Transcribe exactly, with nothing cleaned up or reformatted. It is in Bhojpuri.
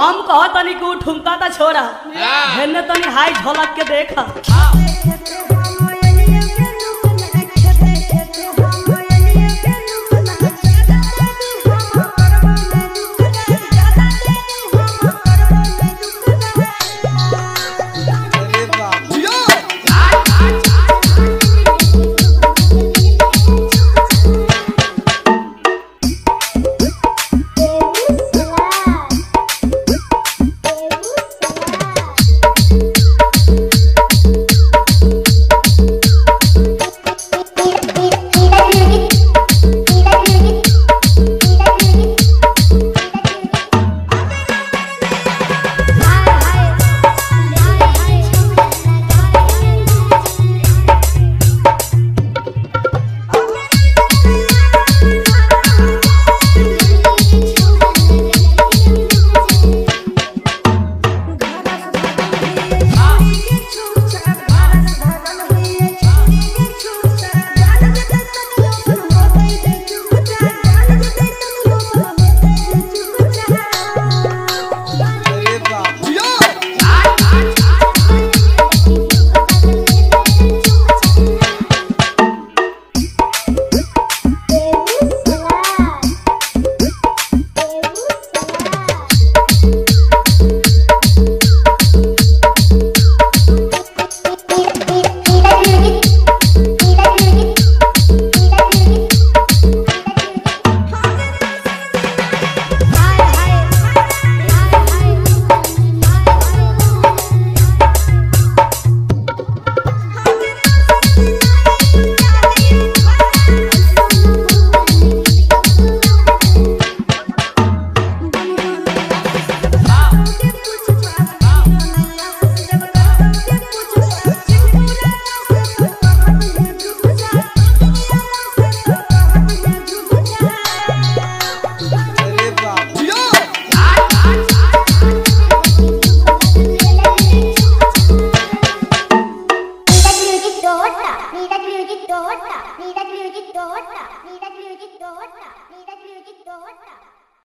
हम कह तनी को ठुमका ता छोड़ा हेने तनी हाई झलक के देखा। Need that music, daughter. Need that music, daughter. Need that music, daughter.